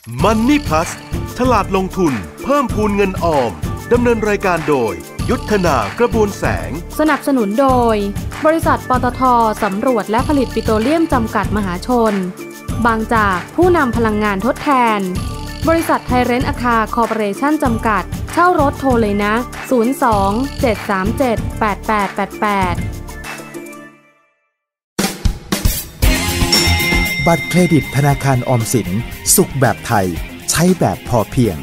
Money Plus ฉลาดลงทุนเพิ่มพูนเงินออมดำเนินรายการโดยยุทธนากระบวนแสงสนับสนุนโดยบริษัทปตท.สำรวจและผลิตปิโตรเลียมจำกัดมหาชนบางจากผู้นำพลังงานทดแทนบริษัทไทยเรนท์อาคาคอร์ปอเรชั่นจำกัดเช่ารถโทรเลยนะ02-737-8888 บัตรเครดิตธนาคารออมสินสุขแบบไทยใช้แบบพอเพียง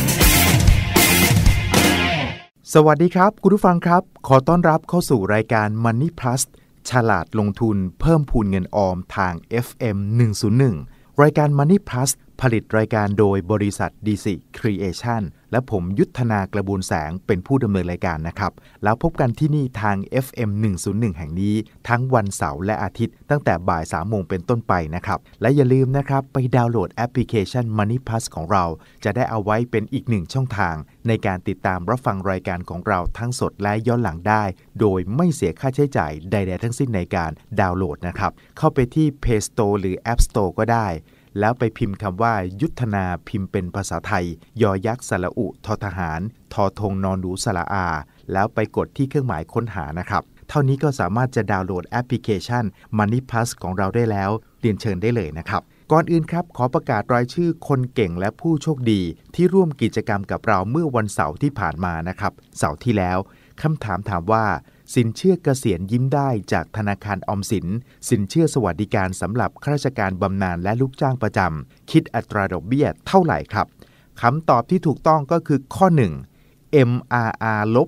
สวัสดีครับคุณผู้ฟังครับขอต้อนรับเข้าสู่รายการ Money Plus ฉลาดลงทุนเพิ่มพูนเงินออมทาง FM 101รายการ Money Plus ผลิตรายการโดยบริษัท DC Creation และผมยุทธนากระบวนแสงเป็นผู้ดำเนินรายการนะครับแล้วพบกันที่นี่ทาง FM 101แห่งนี้ทั้งวันเสาร์และอาทิตย์ตั้งแต่บ่าย 3 โมงเป็นต้นไปนะครับและอย่าลืมนะครับไปดาวน์โหลดแอปพลิเคชัน Money Plus ของเราจะได้เอาไว้เป็นอีกหนึ่งช่องทางในการติดตามรับฟังรายการของเราทั้งสดและย้อนหลังได้โดยไม่เสียค่าใช้จ่ายใดๆทั้งสิ้นในการดาวน์โหลดนะครับเข้าไปที่ Play Store หรือ App Store ก็ได้แล้วไปพิมพ์คำว่ายุทธนาพิมพ์เป็นภาษาไทยยอยักษ์สระอุทอทหารทอธงนอนหนูสระอาแล้วไปกดที่เครื่องหมายค้นหานะครับเท่านี้ก็สามารถจะดาวน์โหลดแอปพลิเคชัน Money Plus ของเราได้แล้วเรียนเชิญได้เลยนะครับก่อนอื่นครับขอประกาศรายชื่อคนเก่งและผู้โชคดีที่ร่วมกิจกรรมกับเราเมื่อวันเสาร์ที่ผ่านมานะครับเสาร์ที่แล้วคำถามว่าสินเชื่อเกษียณยิ้มได้จากธนาคารออมสินสินเชื่อสวัสดิการสำหรับข้าราชการบำนาญและลูกจ้างประจำคิดอัตราดอกเบี้ยเท่าไหร่ครับคำตอบที่ถูกต้องก็คือข้อ 1 MRR ลบ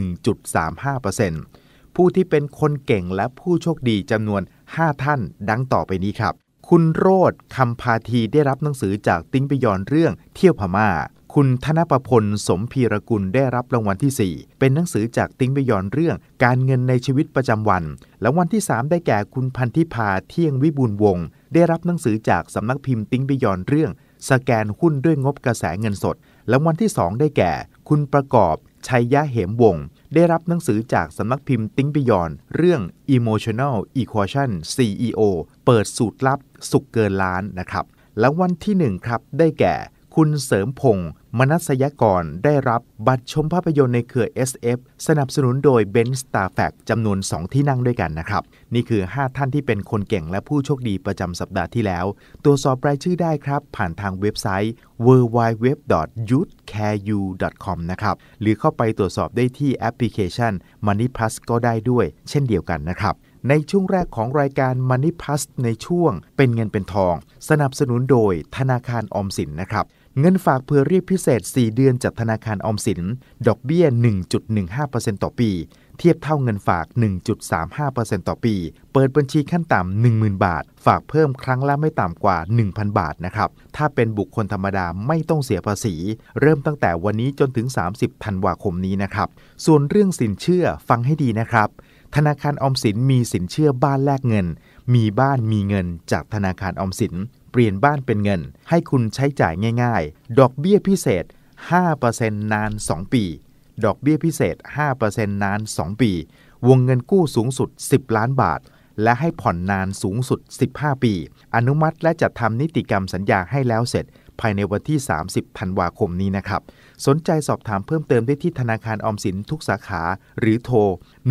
1.35% ผู้ที่เป็นคนเก่งและผู้โชคดีจำนวน5ท่านดังต่อไปนี้ครับคุณโรจน์คำพาทีได้รับหนังสือจากติ้งปิยอนเรื่องเที่ยวพม่าคุณธนประพลสมพีรกุลได้รับรางวัลที่4เป็นหนังสือจากติ้งปิยอนเรื่องการเงินในชีวิตประจำวันและวันที่3ได้แก่คุณพันธิพาเที่ยงวิบูลย์วงศ์ได้รับหนังสือจากสำนักพิมพ์ติ้งปิยอนเรื่องสแกนหุ้นด้วยงบกระแสเงินสดและวันที่2ได้แก่คุณประกอบชัยยะเหมวงศ์ได้รับหนังสือจากสำนักพิมพ์ติ้งปิยอนเรื่อง Emotional Equation CEO เปิดสูตรลับสุขเกินล้านนะครับและวันที่1ครับได้แก่คุณเสริมพงษ์มนัสยกรได้รับบัตรชมภาพยนตร์ในเครือ SF สนับสนุนโดย Benz Starfact จำนวน2ที่นั่งด้วยกันนะครับนี่คือ5ท่านที่เป็นคนเก่งและผู้โชคดีประจำสัปดาห์ที่แล้วตรวจสอบรายชื่อได้ครับผ่านทางเว็บไซต์ www.youthcareu.com นะครับหรือเข้าไปตรวจสอบได้ที่แอปพลิเคชัน Money Plus ก็ได้ด้วยเช่นเดียวกันนะครับในช่วงแรกของรายการ Money Plus ในช่วงเป็นเงินเป็นทองสนับสนุนโดยธนาคารออมสินนะครับเงินฝากเพื่อเรียกพิเศษ4เดือนจากธนาคารออมสินดอกเบี้ย 1.15% ต่อปีเทียบเท่าเงินฝาก 1.35% ต่อปีเปิดบัญชีขั้นต่ำ 10,000 บาทฝากเพิ่มครั้งละไม่ต่ำกว่า 1,000 บาทนะครับถ้าเป็นบุคคลธรรมดาไม่ต้องเสียภาษีเริ่มตั้งแต่วันนี้จนถึง30ธันวาคมนี้นะครับส่วนเรื่องสินเชื่อฟังให้ดีนะครับธนาคารออมสินมีสินเชื่อบ้านแลกเงินมีบ้านมีเงินจากธนาคารออมสินเปลี่ยนบ้านเป็นเงินให้คุณใช้จ่ายง่ายๆดอกเบี้ยพิเศษ 5% นาน2ปีดอกเบี้ยพิเศษ 5% นาน2ปีวงเงินกู้สูงสุด10ล้านบาทและให้ผ่อนนานสูงสุด15ปีอนุมัติและจัดทำนิติกรรมสัญญาให้แล้วเสร็จภายในวันที่30ธันวาคมนี้นะครับสนใจสอบถามเพิ่มเติมได้ที่ธนาคารออมสินทุกสาขาหรือโทร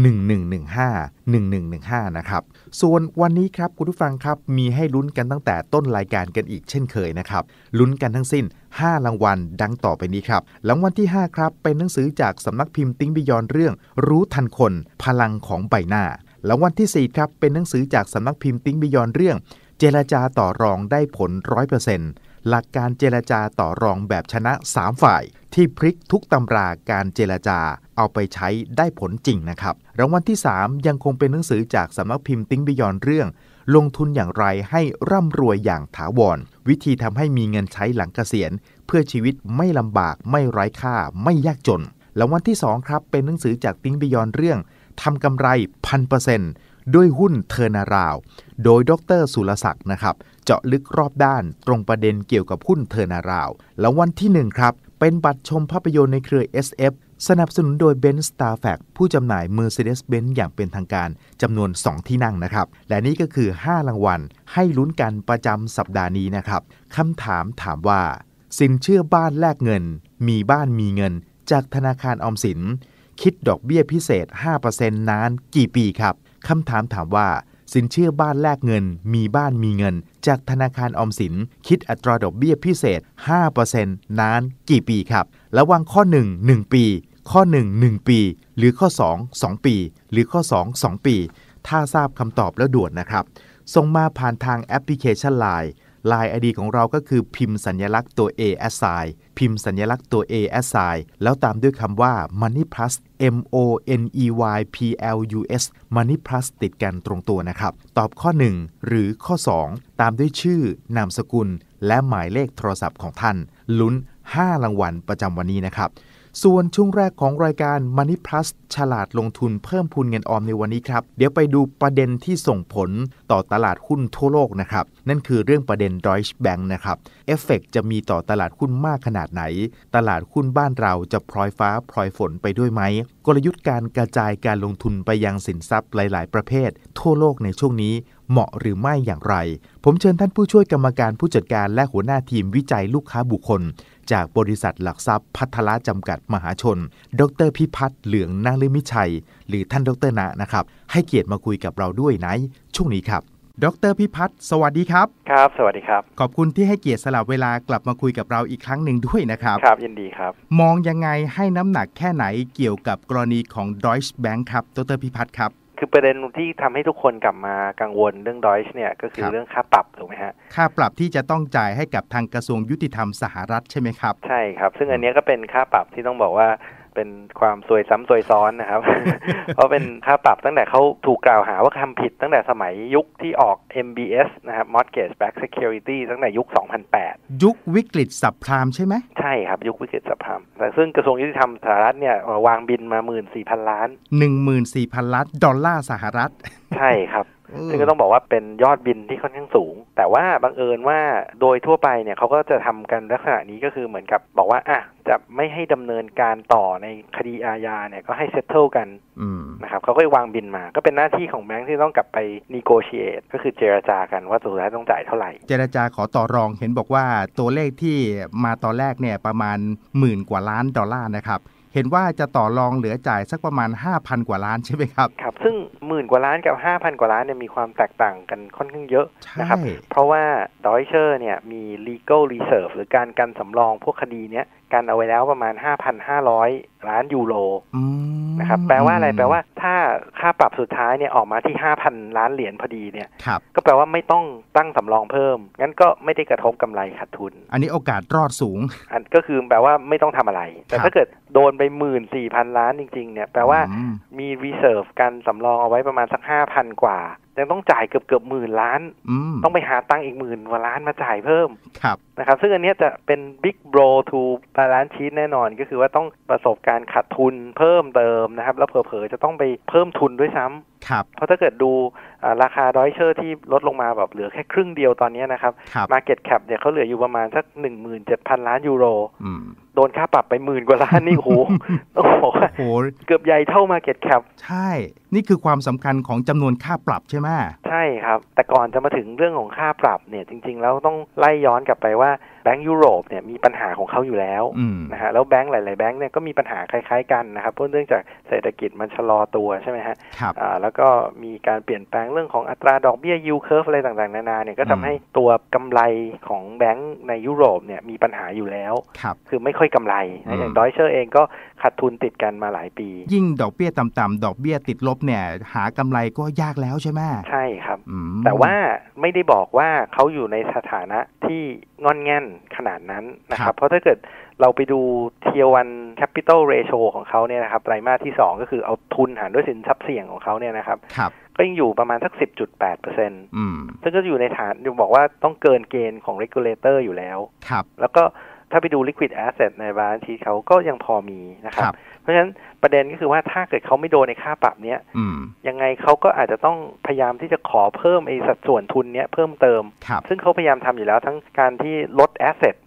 1115นะครับส่วนวันนี้ครับคุณผู้ฟังครับมีให้ลุ้นกันตั้งแต่ต้นรายการกันอีกเช่นเคยนะครับลุ้นกันทั้งสิ้น5รางวัลดังต่อไปนี้ครับรางวัลที่5ครับเป็นหนังสือจากสำนักพิมพ์ติ้งบิยอนเรื่องรู้ทันคนพลังของใบหน้ารางวัลที่4ครับเป็นหนังสือจากสำนักพิมพ์ติ้งบิยอนเรื่องเจรจาต่อรองได้ผล 100%หลักการเจรจาต่อรองแบบชนะ3ฝ่ายที่พลิกทุกตำราการเจรจาเอาไปใช้ได้ผลจริงนะครับรางวัลที่3ยังคงเป็นหนังสือจากสำนักพิมพ์ติ้งบิยอนเรื่องลงทุนอย่างไรให้ร่ำรวยอย่างถาวรวิธีทำให้มีเงินใช้หลังเกษียณเพื่อชีวิตไม่ลำบากไม่ไร้ค่าไม่ยากจนรางวัลที่2ครับเป็นหนังสือจากติ้งบิยอนเรื่องทำกำไร 1,000% ด้วยหุ้นเทอร์นาราวโดยดร.สุรศักดิ์นะครับเจาะลึกรอบด้านตรงประเด็นเกี่ยวกับหุ้นเทอร์นาราวและวันที่1ครับเป็นบัตรชมภาพยนตร์ในเครือ SF สนับสนุนโดย Benz Starfact ผู้จำหน่าย Mercedes-Benz อย่างเป็นทางการจำนวน2ที่นั่งนะครับและนี่ก็คือ5รางวัลให้ลุ้นกันประจำสัปดาห์นี้นะครับคำถามว่าสินเชื่อบ้านแลกเงินมีบ้านมีเงินจากธนาคารออมสินคิดดอกเบี้ยพิเศษ 5% นานกี่ปีครับคำถามถามว่าสินเชื่อบ้านแลกเงินมีบ้านมีเงินจากธนาคารออมสินคิดอัตราดอกเบี้ยพิเศษ 5% นานกี่ปีครับระหว่างข้อ1 1 ปีข้อ1 1 ปีหรือข้อ2 2 ปีหรือข้อ2 2 ปีถ้าทราบคำตอบแล้วด่วนนะครับส่งมาผ่านทางแอปพลิเคชัน Line ID ของเราก็คือพิมพ์สัญลักษณ์ตัว A as sign พิมพ์สัญลักษณ์ตัว A as sign แล้วตามด้วยคำว่า Money Plus MONEYPLUS Money Plus ติดกันตรงตัวนะครับตอบข้อ1หรือข้อ2ตามด้วยชื่อนามสกุลและหมายเลขโทรศัพท์ของท่านลุ้น5รางวัลประจำวันนี้นะครับส่วนช่วงแรกของรายการ Money Plus ฉลาดลงทุนเพิ่มพูนเงินออมในวันนี้ครับเดี๋ยวไปดูประเด็นที่ส่งผลต่อตลาดหุ้นทั่วโลกนะครับนั่นคือเรื่องประเด็น Deutsche Bank นะครับเอฟเฟกต์จะมีต่อตลาดหุ้นมากขนาดไหนตลาดหุ้นบ้านเราจะพลอยฟ้าพลอยฝนไปด้วยไหมกลยุทธ์การกระจายการลงทุนไปยังสินทรัพย์หลายๆประเภททั่วโลกในช่วงนี้เหมาะหรือไม่อย่างไรผมเชิญท่านผู้ช่วยกรรมการผู้จัดการและหัวหน้าทีมวิจัยลูกค้าบุคคลจากบริษัทหลักทรัพย์พัฒนาจำกัดมหาชนดร.พิพัฒน์เหลืองนฤมิชัยหรือท่านดร.ณนะครับให้เกียรติมาคุยกับเราด้วยในช่วงนี้ครับดร.พิพัฒน์สวัสดีครับครับสวัสดีครับขอบคุณที่ให้เกียรติสละเวลากลับมาคุยกับเราอีกครั้งหนึ่งด้วยนะครับครับยินดีครับมองยังไงให้น้ำหนักแค่ไหนเกี่ยวกับกรณีของ Deutsche Bank ครับดร.พิพัฒน์ครับคือประเด็นที่ทำให้ทุกคนกลับมากังวลเรื่อง Deutsche เนี่ยก็คือเรื่องค่าปรับถูกไหมฮะค่าปรับที่จะต้องจ่ายให้กับทางกระทรวงยุติธรรมสหรัฐใช่ไหมครับใช่ครับซึ่งอันนี้ก็เป็นค่าปรับที่ต้องบอกว่าเป็นความซวยซ้ำซวยซ้อนนะครับ เพราะเป็นค่าปรับตั้งแต่เขาถูกกล่าวหาว่าทำผิดตั้งแต่สมัยยุคที่ออก MBS นะครับ Mortgage Backed Security ตั้งแต่ยุค 2008 ยุควิกฤตซับไพรม์ใช่ไหมใช่ครับยุควิกฤตซับไพรม์แต่ซึ่งกระทรวงยุติธรรมสหรัฐเนี่ยวางบินมา 14,000 ล้าน 14,000 ล้านดอลลาร์สหรัฐใช่ครับซึ่งก็ต้องบอกว่าเป็นยอดบินที่ค่อนข้างสูงแต่ว่าบังเอิญว่าโดยทั่วไปเนี่ยเขาก็จะทำกันลักษณะนี้ก็คือเหมือนกับบอกว่าจะไม่ให้ดำเนินการต่อในคดีอาญาเนี่ยก็ให้เซตเทิลกันนะครับเขาก็วางบินมาก็เป็นหน้าที่ของแบงค์ที่ต้องกลับไป negotiate ก็คือเจรจากันว่าสุดท้ายต้องจ่ายเท่าไหร่เจรจาขอต่อรองเห็นบอกว่าตัวเลขที่มาตอนแรกเนี่ยประมาณ10,000 กว่าล้านดอลลาร์นะครับเห็นว่าจะต่อรองเหลือจ่ายสักประมาณ 5,000 กว่าล้านใช่ไหมครับครับซึ่ง10,000 กว่าล้านกับ 5,000 กว่าล้านเนี่ยมีความแตกต่างกันค่อนข้างเยอะนะครับเพราะว่า Deutsche เนี่ยมี legal reserve หรือการกันสำรองพวกคดีเนี้ยกันเอาไว้แล้วประมาณ 5,500 ล้านยูโรนะครับแปลว่าอะไรแปลว่าถ้าค่าปรับสุดท้ายเนี่ยออกมาที่ 5,000 ล้านเหรียญพอดีเนี่ยก็แปลว่าไม่ต้องตั้งสำรองเพิ่มงั้นก็ไม่ได้กระทบกำไรขาดทุนอันนี้โอกาสรอดสูงก็คือแปลว่าไม่ต้องทำอะไรแต่ถ้าเกิดโดนไป 14,000 ล้านจริงๆเนี่ยแปลว่ามี reserve กันสำรองเอาไว้ประมาณสัก 5,000 กว่ายังต้องจ่ายเกือบ10,000 ล้านต้องไปหาตังค์อีก10,000 กว่าล้านมาจ่ายเพิ่มนะครับซึ่งอันนี้จะเป็น big blow to balance sheet แน่นอนก็คือว่าต้องประสบการขาดทุนเพิ่มเติมนะครับแล้วเผลอๆจะต้องไปเพิ่มทุนด้วยซ้ำเพราะถ้าเกิดดูราคา Deutsche ที่ลดลงมาแบบเหลือแค่ครึ่งเดียวตอนนี้นะครับ market cap เนี่ยเขาเหลืออยู่ประมาณสัก 17,000 ล้านยูโรโดนค่าปรับไป10,000 กว่าล้านนี่โหต้องบอกว่าเกือบใหญ่เท่า market cap ใช่นี่คือความสำคัญของจำนวนค่าปรับใช่ไหมใช่ครับแต่ก่อนจะมาถึงเรื่องของค่าปรับเนี่ยจริงๆแล้วต้องไล่ย้อนกลับไปว่าแบงก์ยุโรปเนี่ยมีปัญหาของเขาอยู่แล้วนะฮะแล้วแบงก์หลายๆแบงก์เนี่ยก็มีปัญหาคล้ายๆกันนะครับเพราะเนื่องจากเศรษฐกิจมันชะลอตัวใช่ไหมฮะแล้วก็มีการเปลี่ยนแปลงเรื่องของอัตราดอกเบี้ย yield curve อะไรต่างๆนานาเนี่ยก็ทำให้ตัวกำไรของแบงก์ในยุโรปเนี่ยมีปัญหาอยู่แล้วคือไม่ค่อยกำไรอย่าง Deutsche เองก็ขาดทุนติดกันมาหลายปียิ่งดอกเบี้ยต่ำๆดอกเบี้ยติดลบเนี่ยหากำไรก็ยากแล้วใช่ไหมใช่ครับแต่ว่าไม่ได้บอกว่าเขาอยู่ในสถานะที่งอนแง่นขนาดนั้นนะครับเพราะถ้าเกิดเราไปดู Tier 1 Capital Ratio ของเขาเนี่ยนะครับไตรมาสที่2ก็คือเอาทุนหารด้วยสินทรัพย์เสี่ยงของเขาเนี่ยนะครับก็ยังอยู่ประมาณสัก 10.8% ซึ่งก็อยู่ในฐานบอกว่าต้องเกินเกณฑ์ของ regulator อยู่แล้วแล้วก็ถ้าไปดู liquid asset ใน balance sheet เขาก็ยังพอมีนะครับเพราะฉะนั้นประเด็นก็คือว่าถ้าเกิดเขาไม่โดนในค่าปรับเนี้ยยังไงเขาก็อาจจะต้องพยายามที่จะขอเพิ่มไอ้สัดส่วนทุนเนี้ยเพิ่มเติมซึ่งเขาพยายามทำอยู่แล้วทั้งการที่ลด asset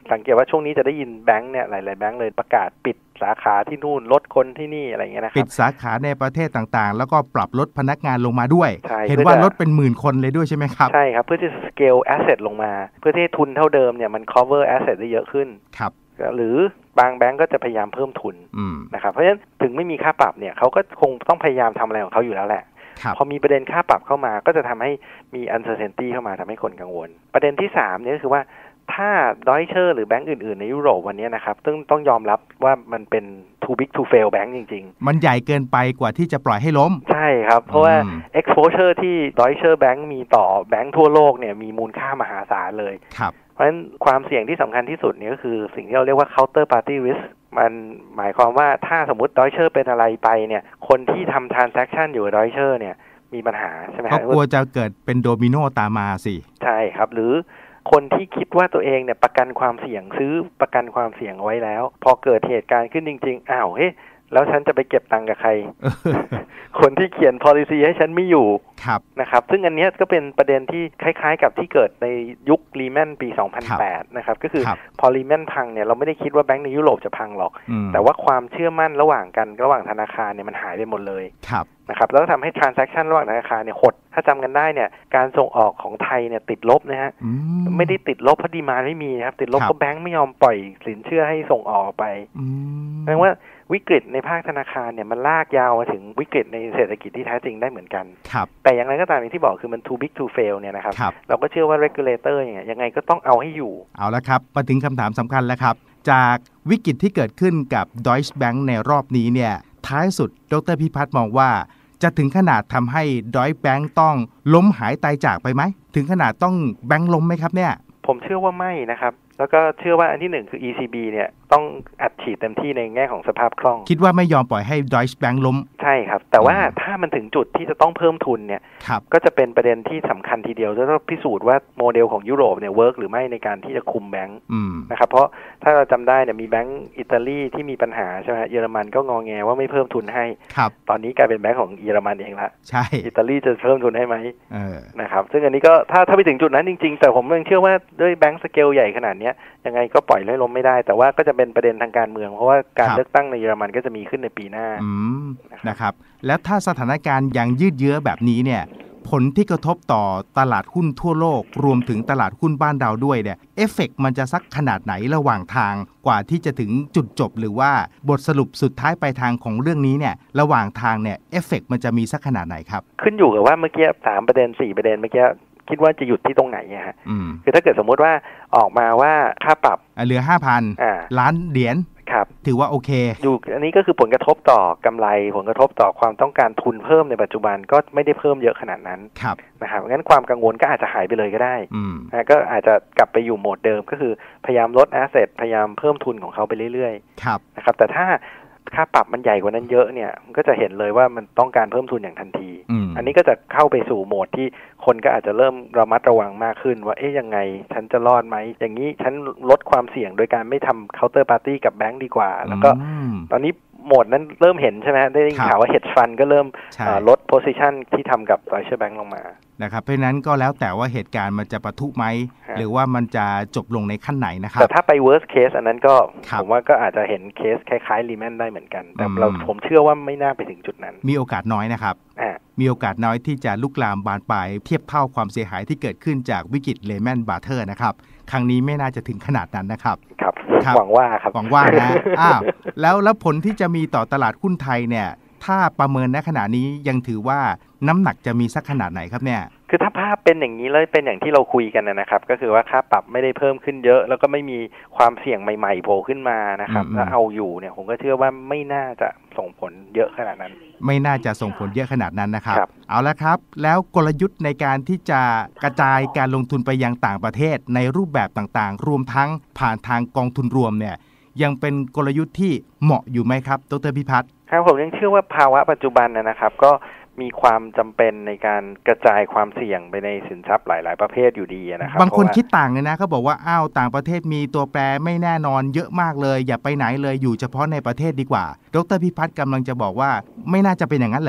สังเกตว่าช่วงนี้จะได้ยินแบงค์เนี่ยหลายๆแบงค์เลยประกาศปิดสาขาที่นู่นลดคนที่นี่อะไรเงี้ยนะครับปิดสาขาในประเทศต่างๆแล้วก็ปรับลดพนักงานลงมาด้วยเห็นว่าลดเป็นหมื่นคนเลยด้วยใช่ไหมครับใช่ครับเพื่อที่จะ scale asset ลงมาเพื่อที่ทุนเท่าเดิมเนี่ยมัน cover asset ได้เยอะขึ้นครับหรือบางแบงก์ก็จะพยายามเพิ่มทุนนะครับเพราะฉะนั้นถึงไม่มีค่าปรับเนี่ยเขาก็คงต้องพยายามทำอะไรของเขาอยู่แล้วแหละพอมีประเด็นค่าปรับเข้ามาก็จะทำให้มี uncertainty เข้ามาทำให้คนกังวลประเด็นที่3เนี่ยก็คือว่าถ้า Deutsche หรือแบงก์อื่นๆในยุโรปวันนี้นะครับต้องยอมรับว่ามันเป็น too big to fail bank จริงๆมันใหญ่เกินไปกว่าที่จะปล่อยให้ล้มใช่ครับเพราะว่า exposure ที่ Deutsche Bank มีต่อแบงก์ทั่วโลกเนี่ยมีมูลค่ามหาศาลเลยเพราะฉะนั้นความเสี่ยงที่สำคัญที่สุดเนี่ยก็คือสิ่งที่เราเรียกว่า counter party risk มันหมายความว่าถ้าสมมติ Deutsche เป็นอะไรไปเนี่ยคนที่ทำ transaction อยู่กับ Deutsche เนี่ยมีปัญหาใช่ไหมครับกลัวจะเกิดเป็นโดมิโนตามมาสิใช่ครับหรือคนที่คิดว่าตัวเองเนี่ยประกันความเสี่ยงซื้อประกันความเสี่ยงเอาไว้แล้วพอเกิดเหตุการณ์ขึ้นจริงๆอ้าวเฮ้ยแล้วฉันจะไปเก็บตังค์กับใคร คนที่เขียน policy ให้ฉันไม่อยู่นะครับซึ่งอันนี้ก็เป็นประเด็นที่คล้ายๆกับที่เกิดในยุครีแมนปี 2008 นะครับก็คือพอรีแมนพังเนี่ยเราไม่ได้คิดว่าแบงก์ในยุโรปจะพังหรอกแต่ว่าความเชื่อมั่นระหว่างธนาคารเนี่ยมันหายไปหมดเลยนะครับแล้วทำให้ transaction ระหว่างธนาคารเนี่ยหดถ้าจำกันได้เนี่ยการส่งออกของไทยเนี่ยติดลบนะฮะไม่ได้ติดลบเพราะดีมานด์ไม่มีนะครับติดลบเพราะแบงก์ไม่ยอมปล่อยสินเชื่อให้ส่งออกไปแปลว่าวิกฤตในภาคธนาคารเนี่ยมันลากยาวมาถึงวิกฤตในเศรษฐกิจที่แท้จริงได้เหมือนกันแต่อย่างไรก็ตามที่บอกคือมัน too big to fail เนี่ยนะครับเราก็เชื่อว่า regulator เนี่ยยังไงก็ต้องเอาให้อยู่เอาละครับมาถึงคำถามสำคัญแล้วครับจากวิกฤตที่เกิดขึ้นกับ Deutsche Bank ในรอบนี้เนี่ยท้ายสุดดร.พิพัฒน์มองว่าจะถึงขนาดทำให้ Deutsche Bank ต้องล้มหายตายจากไปไหมถึงขนาดต้องแบงค์ล้มไหมครับเนี่ยผมเชื่อว่าไม่นะครับแล้วก็เชื่อว่าอันที่หนึ่งคือ ECB เนี่ยต้องอัดฉีดเต็มที่ในแง่ของสภาพคล่องคิดว่าไม่ยอมปล่อยให้ Deutsche Bank ล้มใช่ครับแต่ว่าถ้ามันถึงจุดที่จะต้องเพิ่มทุนเนี่ยก็จะเป็นประเด็นที่สำคัญทีเดียวจะต้องพิสูจน์ว่าโมเดลของยุโรปเนี่ยเวิร์กหรือไม่ในการที่จะคุมแบงค์นะครับเพราะถ้าเราจำได้เนี่ยมีแบงก์อิตาลีที่มีปัญหาใช่ไหมเยอรมันก็งอแงว่าไม่เพิ่มทุนให้ตอนนี้กลายเป็นแบงก์ของเยอรมันเองละใช่อิตาลีจะเพิ่มทุนให้ไหมนะครับซึ่งอันนี้ก็ถ้าไปถึงจุดนั้นจริงๆแต่ผมยังเชื่อว่าด้วยแบงก์สเกลใหญ่ขนาดนี้ยังไงก็ปล่อยให้ล้มไม่ได้แต่ว่าก็จะเป็นประเด็นทางการเมืองเพราะว่าการเลือกตั้งในเยอรมันก็จะมีขึ้นในปีหน้านะครับแล้วถ้าสถานการณ์ยังยืดเยื้อแบบนี้เนี่ยผลที่กระทบต่อตลาดหุ้นทั่วโลกรวมถึงตลาดหุ้นบ้านเราด้วยเนี่ยเอฟเฟกต์มันจะสักขนาดไหนระหว่างทางกว่าที่จะถึงจุดจบหรือว่าบทสรุปสุดท้ายปลายทางของเรื่องนี้เนี่ยระหว่างทางเนี่ยเอฟเฟกต์มันจะมีสักขนาดไหนครับขึ้นอยู่กับว่าเมื่อกี้3ประเด็น4ประเด็นเมื่อกี้คิดว่าจะหยุดที่ตรงไหนฮะคือถ้าเกิดสมมติว่าออกมาว่าค่าปรับเหลือ 5,000 ล้านเหรียญถือว่าโอเคอยู่อันนี้ก็คือผลกระทบต่อกำไรผลกระทบต่อความต้องการทุนเพิ่มในปัจจุบันก็ไม่ได้เพิ่มเยอะขนาดนั้นนะครับงั้นความกังวลก็อาจจะหายไปเลยก็ได้นะก็อาจจะกลับไปอยู่โหมดเดิมก็คือพยายามลดแอสเซทพยายามเพิ่มทุนของเขาไปเรื่อยๆนะครับแต่ถ้าค่าปรับมันใหญ่กว่านั้นเยอะเนี่ยมันก็จะเห็นเลยว่ามันต้องการเพิ่มทุนอย่างทันทีอันนี้ก็จะเข้าไปสู่โหมดที่คนก็อาจจะเริ่มระมัดระวังมากขึ้นว่ายังไงฉันจะรอดไหมอย่างนี้ฉันลดความเสี่ยงโดยการไม่ทำเคาน์เตอร์ปาร์ตี้กับแบงก์ดีกว่าแล้วก็ตอนนี้โหมดนั้นเริ่มเห็นใช่ไหมได้ยินข่าวว่า hedge fund ก็เริ่มลด position ที่ทำกับ Deutsche Bank ลงมานะครับเพราะนั้นก็แล้วแต่ว่าเหตุการณ์มันจะปะทุไหมหรือว่ามันจะจบลงในขั้นไหนนะครับแต่ถ้าไป worst case อันนั้นก็ผมว่าก็อาจจะเห็นเคสคล้ายๆ Lehman ได้เหมือนกันแต่ผมเชื่อว่าไม่น่าไปถึงจุดนั้นมีโอกาสน้อยนะครับมีโอกาสน้อยที่จะลุกลามบานปลายเทียบเท่าความเสียหายที่เกิดขึ้นจากวิกฤต Lehman Brothers นะครับครั้งนี้ไม่น่าจะถึงขนาดนั้นนะครับครับหวังว่าครับหวังว่านะแล้วผลที่จะมีต่อตลาดหุ้นไทยเนี่ยถ้าประเมินณขณะนี้ยังถือว่าน้ำหนักจะมีสักขนาดไหนครับเนี่ยคือถ้าภาพเป็นอย่างนี้แล้วเป็นอย่างที่เราคุยกันนะครับก็คือว่าค่าปรับไม่ได้เพิ่มขึ้นเยอะแล้วก็ไม่มีความเสี่ยงใหม่ๆโผล่ขึ้นมานะครับแล้วเอาอยู่เนี่ยผมก็เชื่อว่าไม่น่าจะส่งผลเยอะขนาดนั้นไม่น่าจะส่งผลเยอะขนาดนั้นนะครับเอาละครับแล้วกลยุทธ์ในการที่จะกระจายการลงทุนไปยังต่างประเทศในรูปแบบต่างๆรวมทั้งผ่านทางกองทุนรวมเนี่ยยังเป็นกลยุทธ์ที่เหมาะอยู่ไหมครับดร.พิพัฒน์ครับผมยังเชื่อว่าภาวะปัจจุบันนะครับก็มีความจำเป็นในการกระจายความเสี่ยงไปในสินทรัพย์หลายๆประเภทอยู่ดีนะครับบางคนคิดต่างเลยนะเขาบอกว่าต่างประเทศมีตัวแปรไม่แน่นอนเยอะมากเลยอย่าไปไหนเลยอยู่เฉพาะในประเทศดีกว่าดร.พิพัฒน์กำลังจะบอกว่าไม่น่าจะเป็นอย่างนั้นเหรอครับ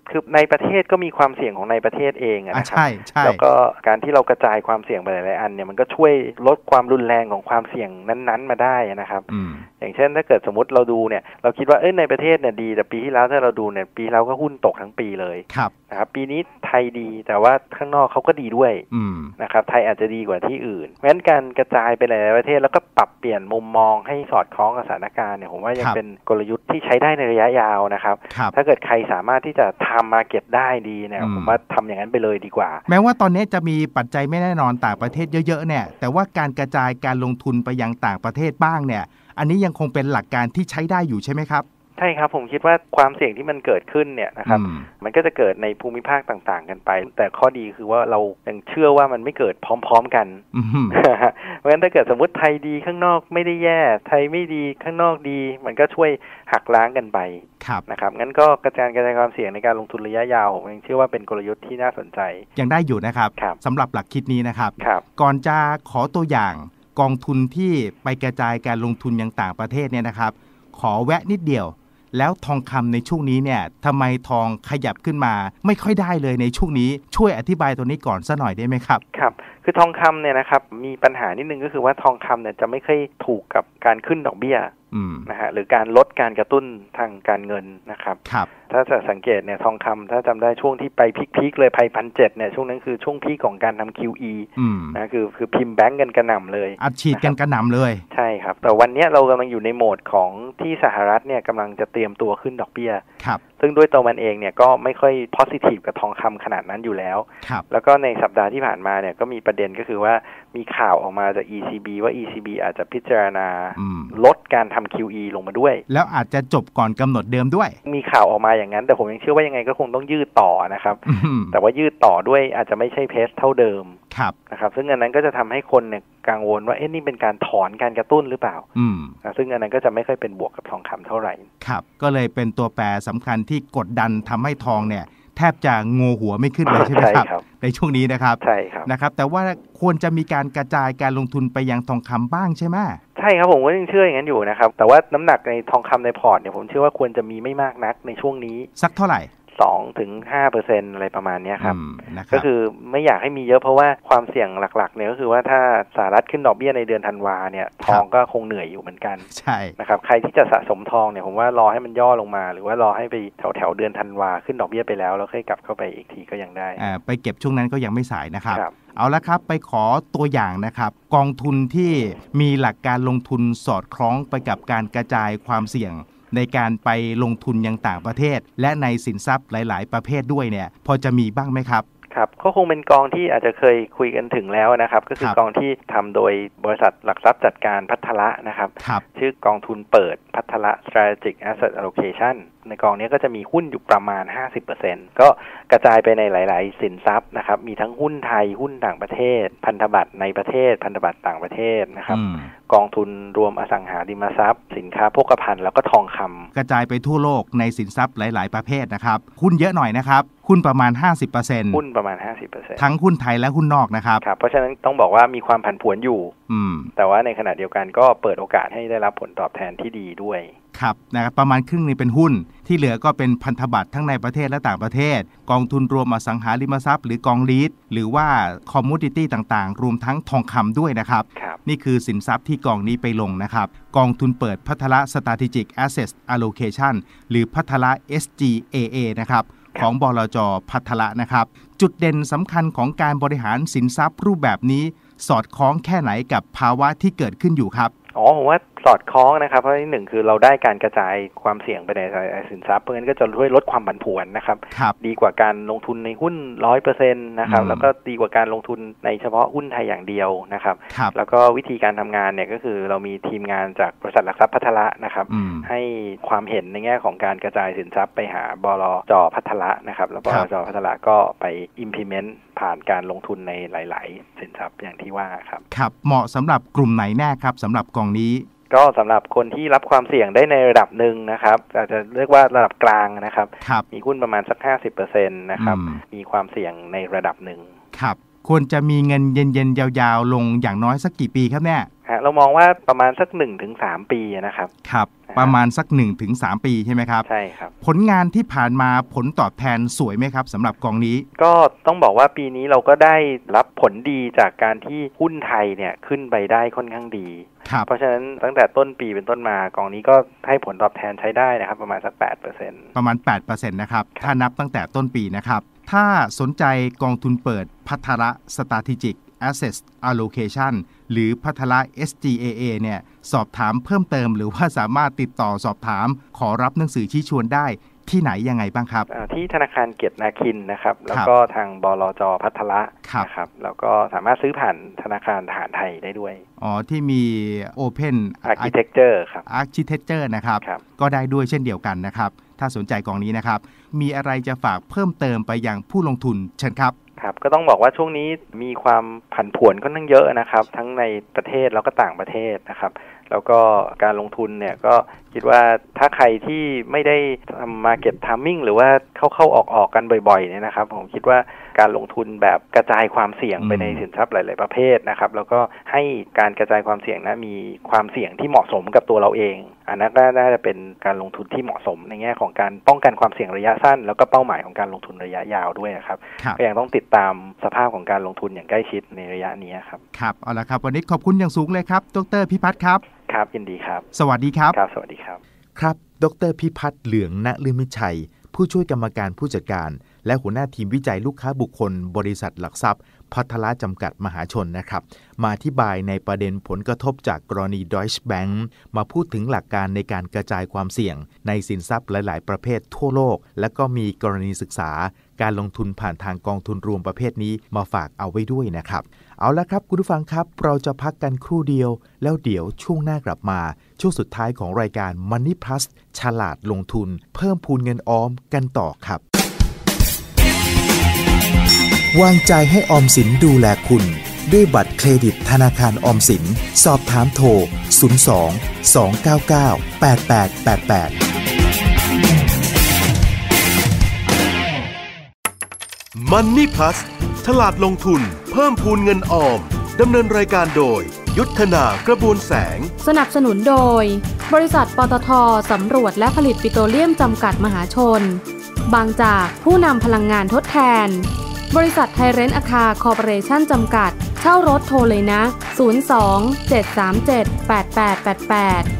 คือในประเทศก็มีความเสี่ยงของในประเทศเองนะครับใช่ใช่แล้วก็การที่เรากระจายความเสี่ยงไปหลายๆอันเนี่ยมันก็ช่วยลดความรุนแรงของความเสี่ยงนั้นๆมาได้นะครับอย่างเช่นถ้าเกิดสมมติเราดูเนี่ยเราคิดว่าในประเทศเนี่ยดีแต่ปีที่แล้วถ้าเราดูเนี่ยปีแล้วก็หุ้นตกทั้งปีเลยนะครับปีนี้ไทยดีแต่ว่าข้างนอกเขาก็ดีด้วยนะครับไทยอาจจะดีกว่าที่อื่นเพราะฉะนั้นการกระจายไปหลายๆประเทศแล้วก็ปรับเปลี่ยนมุมมองให้สอดคล้องกับสถานการณ์เนี่ยผมว่ายังเป็นกลยุทธ์ที่ใช้ได้ในระยะยาวนะครับถ้าเกิดใครสามารถที่จะทำมาเก็ตได้ดีเนี่ยผมว่าทำอย่างนั้นไปเลยดีกว่าแม้ว่าตอนนี้จะมีปัจจัยไม่แน่นอนต่างประเทศเยอะๆเนี่ยแต่ว่าการกระจายการลงทุนไปยังต่างประเทศบ้างเนี่ยอันนี้ยังคงเป็นหลักการที่ใช้ได้อยู่ใช่ไหมครับใช่ครับผมคิดว่าความเสี่ยงที่มันเกิดขึ้นเนี่ยนะครับมันก็จะเกิดในภูมิภาคต่างๆกันไปแต่ข้อดีคือว่าเรายังเชื่อว่ามันไม่เกิดพร้อมๆกันเพราะฉะนั้นถ้าเกิดสมมติไทยดีข้างนอกไม่ได้แย่ไทยไม่ดีข้างนอกดีมันก็ช่วยหักล้างกันไปนะครับงั้นก็กระจายความเสี่ยงในการลงทุนระยะยาวผมยังเชื่อว่าเป็นกลยุทธ์ที่น่าสนใจยังได้อยู่นะครับสำหรับหลักคิดนี้นะครับก่อนจะขอตัวอย่างกองทุนที่ไปกระจายการลงทุนยังต่างประเทศเนี่ยนะครับขอแวะนิดเดียวแล้วทองคำในช่วงนี้เนี่ยทำไมทองขยับขึ้นมาไม่ค่อยได้เลยในช่วงนี้ช่วยอธิบายตัวนี้ก่อนซะหน่อยได้ไหมครับครับคือทองคำเนี่ยนะครับมีปัญหานิดนึงก็คือว่าทองคำเนี่ยจะไม่ค่อยถูกกับการขึ้นดอกเบี้ยนะฮะหรือการลดการกระตุ้นทางการเงินนะครับถ้าจะสังเกตเนี่ยทองคำถ้าจำได้ช่วงที่ไปพีคๆเลยไป 1,700 เนี่ยช่วงนั้นคือช่วงพีคของการทำ QE นะคือพิมพ์แบงก์กันกระหน่ำเลยอัดฉีดกันกระหน่ำเลยใช่ครับแต่วันนี้เรากำลังอยู่ในโหมดของที่สหรัฐเนี่ยกำลังจะเตรียมตัวขึ้นดอกเบี้ยซึ่งด้วยตัวมันเองเนี่ยก็ไม่ค่อย positive กับทองคำขนาดนั้นอยู่แล้วแล้วก็ในสัปดาห์ที่ผ่านมาเนี่ยก็มีประเด็นก็คือว่ามีข่าวออกมาจาก ECB ว่า ECB อาจจะพิจารณาลดการทำ QE ลงมาด้วยแล้วอาจจะจบก่อนกำหนดเดิมด้วยมีข่าวออกมาอย่างนั้นแต่ผมยังเชื่อว่ายังไงก็คงต้องยืดต่อนะครับแต่ว่ายืดต่อด้วยอาจจะไม่ใช่เพสเท่าเดิมนะครับซึ่งอันนั้นก็จะทำให้คนเนี่ยกังวลว่านี่เป็นการถอนการกระตุ้นหรือเปล่าซึ่งอันนั้นก็จะไม่ค่อยเป็นบวกกับทองคำเท่าไหร่ครับก็เลยเป็นตัวแปรสำคัญที่กดดันทำให้ทองเนี่ยแทบจะงอหัวไม่ขึ้นเลยใช่ไหมครับในช่วงนี้นะครับใช่ครับนะครับแต่ว่าควรจะมีการกระจายการลงทุนไปยังทองคำบ้างใช่ไหมใช่ครับผมก็ยังเชื่ออย่างนั้นอยู่นะครับแต่ว่าน้ำหนักในทองคำในพอร์ตเนี่ยผมเชื่อว่าควรจะมีไม่มากนักในช่วงนี้สักเท่าไหร่ 2-5% อะไรประมาณนี้ครับก็คือไม่อยากให้มีเยอะเพราะว่าความเสี่ยงหลักๆเนี่ยก็คือว่าถ้าสหรัฐขึ้นดอกเบี้ยในเดือนธันวาเนี่ยทองก็คงเหนื่อยอยู่เหมือนกันใช่นะครับใครที่จะสะสมทองเนี่ยผมว่ารอให้มันย่อลงมาหรือว่ารอให้ไปแถวเดือนธันวาขึ้นดอกเบี้ยไปแล้วค่อยกลับเข้าไปอีกทีก็ยังได้ไปเก็บช่วงนั้นก็ยังไม่สายนะครับเอาละครับไปขอตัวอย่างนะครับกองทุนที่มีหลักการลงทุนสอดคล้องไปกับการกระจายความเสี่ยงในการไปลงทุนยังต่างประเทศและในสินทรัพย์หลายๆประเภทด้วยเนี่ยพอจะมีบ้างไหมครับครับก็คงเป็นกองที่อาจจะเคยคุยกันถึงแล้วนะครับก็คือกองที่ทำโดยบริษัทหลักทรัพย์จัดการพัฒละนะครับชื่อกองทุนเปิดพัฒละ Strategic Asset Allocation ในกองนี้ก็จะมีหุ้นอยู่ประมาณ 50% ก็กระจายไปในหลายๆสินทรัพย์นะครับมีทั้งหุ้นไทยหุ้นต่างประเทศพันธบัตรในประเทศพันธบัตรต่างประเทศนะครับกองทุนรวมอสังหาริมทรัพย์สินค้าโภคภัณฑ์แล้วก็ทองคำกระจายไปทั่วโลกในสินทรัพย์หลายๆประเภทนะครับหุ้นเยอะหน่อยนะครับหุ้นประมาณ 50% หุ้นประมาณ 50% ทั้งหุ้นไทยและหุ้นนอกนะครับเพราะฉะนั้นต้องบอกว่ามีความผันผวนอยู่แต่ว่าในขณะเดียวกันก็เปิดโอกาสให้ได้รับผลตอบแทนที่ดีด้วยครับนะครับประมาณครึ่งนึงเป็นหุ้นที่เหลือก็เป็นพันธบัตรทั้งในประเทศและต่างประเทศกองทุนรวมอสังหาริมทรัพย์หรือกองลีดหรือว่าคอมมูดิตี้ต่างๆรวมทั้งทองคำด้วยนะครับนี่คือสินทรัพย์ที่กองนี้ไปลงนะครับกองทุนเปิดพัฒละ Strategic Asset Allocation หรือพัฒละ SGAA นะครับของบลจ.พัฒละนะครับจุดเด่นสำคัญของการบริหารสินทรัพย์รูปแบบนี้สอดคล้องแค่ไหนกับภาวะที่เกิดขึ้นอยู่ครับผมว่าสอดคล้องนะครับเพราะที่หนึ่งคือเราได้การกระจายความเสี่ยงไปในสินทรัพย์เพราะงั้นก็จะช่วยลดความผันผวนนะครับดีกว่าการลงทุนในหุ้น 100% นะครับแล้วก็ดีกว่าการลงทุนในเฉพาะหุ้นไทยอย่างเดียวนะครับแล้วก็วิธีการทำงานเนี่ยก็คือเรามีทีมงานจากบริษัทหลักทรัพย์พัฒละนะครับให้ความเห็นในแง่ของการกระจายสินทรัพย์ไปหาบลจ.พัฒละนะครับแล้วบลจ.พัฒละก็ไป implement ผ่านการลงทุนในหลายๆสินทรัพย์อย่างที่ว่าครับครับเหมาะสำหรับกลุ่มไหนแน่ครับสำหรับกองนี้ก็สำหรับคนที่รับความเสี่ยงได้ในระดับหนึ่งนะครับอาจจะเรียกว่าระดับกลางนะครับมีหุ้นประมาณสัก 50% นะครับมีความเสี่ยงในระดับหนึ่งครับควรจะมีเงินเย็นๆยาวๆลงอย่างน้อยสักกี่ปีครับเนี่ยเรามองว่าประมาณสัก 1-3 ปีนะครับครับประมาณสัก 1-3 ปีใช่ไหมครับใช่ครับผลงานที่ผ่านมาผลตอบแทนสวยไหมครับสำหรับกองนี้ก็ต้องบอกว่าปีนี้เราก็ได้รับผลดีจากการที่หุ้นไทยเนี่ยขึ้นไปได้ค่อนข้างดีเพราะฉะนั้นตั้งแต่ต้นปีเป็นต้นมากองนี้ก็ให้ผลตอบแทนใช้ได้นะครับประมาณสัก 8% ประมาณ 8% นะครับถ้านับตั้งแต่ต้นปีนะครับถ้าสนใจกองทุนเปิดภัทระ Strategic Asset Allocation หรือภัทระ SGAA เนี่ยสอบถามเพิ่มเติมหรือว่าสามารถติดต่อสอบถามขอรับหนังสือชี้ชวนได้ที่ไหนยังไงบ้างครับที่ธนาคารเกียรตินาคินนะครับแล้วก็ทางบลจ.ภัทระนะครับแล้วก็สามารถซื้อผ่านธนาคารทหารไทยได้ด้วยที่มี Open Architecture ครับ Architecture นะครับก็ได้ด้วยเช่นเดียวกันนะครับถ้าสนใจกองนี้นะครับมีอะไรจะฝากเพิ่มเติมไปยังผู้ลงทุนเชิญครับครับก็ต้องบอกว่าช่วงนี้มีความผันผวนค่อนข้างเยอะนะครับทั้งในประเทศแล้วก็ต่างประเทศนะครับแล้วก็การลงทุนเนี่ยก็คิดว่าถ้าใครที่ไม่ได้ทำ market timing หรือว่าเข้าออกกันบ่อยๆเนี่ยนะครับผมคิดว่าการลงทุนแบบกระจายความเสี่ยงไปในสินทรัพย์หลายๆประเภทนะครับแล้วก็ให้การกระจายความเสี่ยงนะมีความเสี่ยงที่เหมาะสมกับตัวเราเองอันนั้นก็น่าจะเป็นการลงทุนที่เหมาะสมในแง่ของการป้องกันความเสี่ยงระยะสั้นแล้วก็เป้าหมายของการลงทุนระยะยาวด้วยนะครับก็ยังต้องติดตามสภาพของการลงทุนอย่างใกล้ชิดในระยะนี้ครับครับเอาละครับวันนี้ขอบคุณอย่างสูงเลยครับดร.พิพัฒน์ครับครับยินดีครับสวัสดีครับครับสวัสดีครับครับดร.พิพัฒน์เหลืองนฤมิตชัยผู้ช่วยกรรมการผู้จัดการและหัวหน้าทีมวิจัยลูกค้าบุคคลบริษัทหลักทรัพย์ภัทระจำกัดมหาชนนะครับมาอธิบายในประเด็นผลกระทบจากกรณี Deutsche Bank มาพูดถึงหลักการในการกระจายความเสี่ยงในสินทรัพย์หลายๆประเภททั่วโลกและก็มีกรณีศึกษาการลงทุนผ่านทางกองทุนรวมประเภทนี้มาฝากเอาไว้ด้วยนะครับเอาละครับคุณผู้ฟังครับเราจะพักกันครู่เดียวแล้วเดี๋ยวช่วงหน้ากลับมาช่วงสุดท้ายของรายการ Money Plus ฉลาดลงทุนเพิ่มพูนเงินออมกันต่อครับวางใจให้ออมสินดูแลคุณด้วยบัตรเครดิตธนาคารออมสินสอบถามโทร02-299-8888 Money Plus ฉลาดลงทุนเพิ่มพูนเงินออมดำเนินรายการโดยยุทธนากระบวนแสงสนับสนุนโดยบริษัทปตท.สำรวจและผลิตปิโตรเลียมจำกัดมหาชนบางจากผู้นำพลังงานทดแทนบริษัทไทยเรนท์อาคาคอร์ปอเรชั่นจำกัดเช่ารถโทรเลยนะ02 737 8888